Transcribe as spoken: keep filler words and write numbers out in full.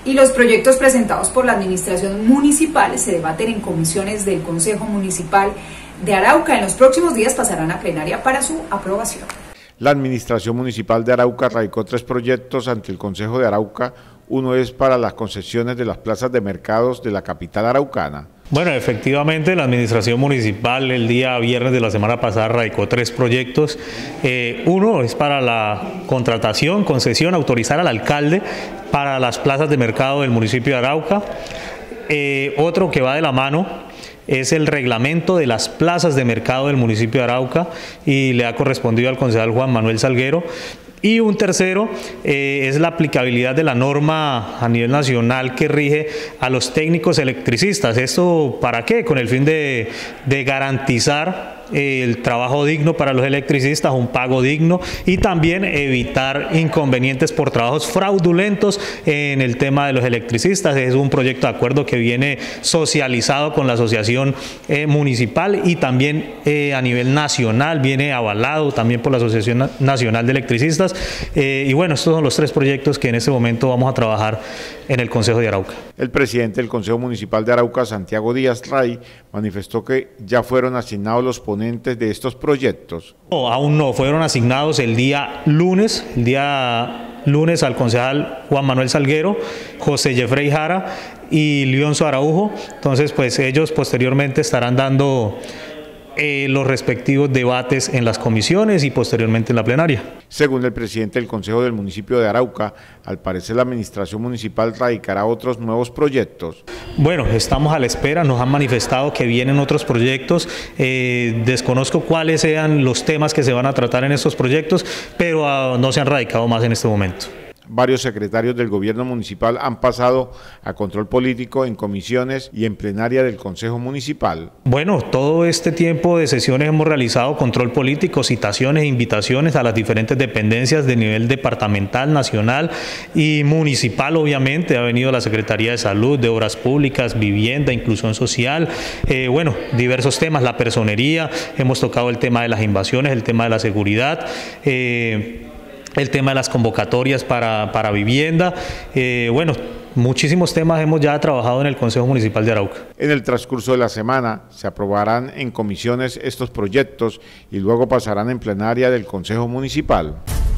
Y los proyectos presentados por la administración municipal se debaten en comisiones del Consejo Municipal de Arauca. En los próximos días pasarán a plenaria para su aprobación. La administración municipal de Arauca radicó tres proyectos ante el Consejo de Arauca. Uno es para las concesiones de las plazas de mercados de la capital araucana. Bueno, efectivamente la administración municipal el día viernes de la semana pasada radicó tres proyectos. Eh, uno es para la contratación, concesión, autorizar al alcalde para las plazas de mercado del municipio de Arauca. Eh, otro que va de la mano es el reglamento de las plazas de mercado del municipio de Arauca y le ha correspondido al concejal Juan Manuel Salguero. Y un tercero eh, es la aplicabilidad de la norma a nivel nacional que rige a los técnicos electricistas. ¿Esto para qué? Con el fin de, de garantizar el trabajo digno para los electricistas, un pago digno y también evitar inconvenientes por trabajos fraudulentos en el tema de los electricistas. Es un proyecto de acuerdo que viene socializado con la asociación eh, municipal y también eh, a nivel nacional viene avalado también por la Asociación Nacional de Electricistas. Eh, y bueno, estos son los tres proyectos que en este momento vamos a trabajar en el Consejo de Arauca. El presidente del Consejo Municipal de Arauca, Santiago Díaz Ray, manifestó que ya fueron asignados los ponentes de estos proyectos. No, aún no, fueron asignados el día lunes, el día lunes al concejal Juan Manuel Salguero, José Jeffrey Jara y Leonzo Araujo. Entonces, pues ellos posteriormente estarán dando Eh, los respectivos debates en las comisiones y posteriormente en la plenaria. Según el presidente del Consejo del municipio de Arauca, al parecer la administración municipal radicará otros nuevos proyectos. Bueno, estamos a la espera, nos han manifestado que vienen otros proyectos, eh, desconozco cuáles sean los temas que se van a tratar en estos proyectos, pero uh, no se han radicado más en este momento. Varios secretarios del gobierno municipal han pasado a control político en comisiones y en plenaria del Consejo Municipal. Bueno, todo este tiempo de sesiones hemos realizado control político, citaciones e invitaciones a las diferentes dependencias de nivel departamental, nacional y municipal. Obviamente ha venido la Secretaría de Salud, de Obras Públicas, Vivienda, Inclusión Social, eh, bueno, diversos temas, la personería, hemos tocado el tema de las invasiones, el tema de la seguridad, eh, el tema de las convocatorias para, para vivienda, eh, bueno, muchísimos temas hemos ya trabajado en el Consejo Municipal de Arauca. En el transcurso de la semana se aprobarán en comisiones estos proyectos y luego pasarán en plenaria del Consejo Municipal.